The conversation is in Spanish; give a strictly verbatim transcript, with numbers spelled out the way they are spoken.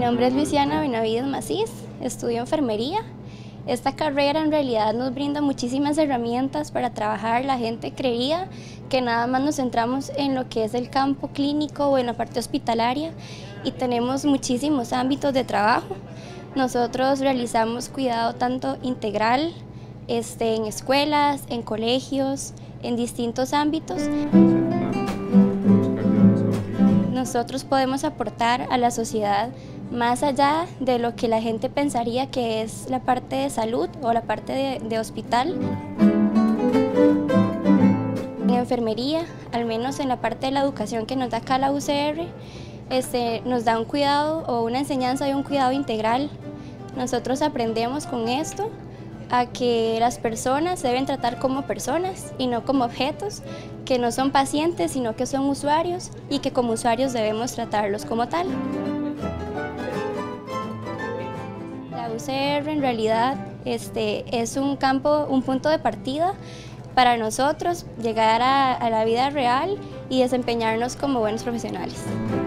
nombre es Luisiana Benavides Macís, estudio enfermería. Esta carrera en realidad nos brinda muchísimas herramientas para trabajar. La gente creía que nada más nos centramos en lo que es el campo clínico o en la parte hospitalaria y tenemos muchísimos ámbitos de trabajo. Nosotros realizamos cuidado tanto integral este, en escuelas, en colegios, en distintos ámbitos. Nosotros podemos aportar a la sociedad más allá de lo que la gente pensaría que es la parte de salud o la parte de, de hospital. En enfermería, al menos en la parte de la educación que nos da acá la U C R, este, nos da un cuidado o una enseñanza de un cuidado integral. Nosotros aprendemos con esto a que las personas se deben tratar como personas y no como objetos, que no son pacientes sino que son usuarios y que como usuarios debemos tratarlos como tal. La U C R en realidad este, es un campo, un punto de partida para nosotros llegar a, a la vida real y desempeñarnos como buenos profesionales.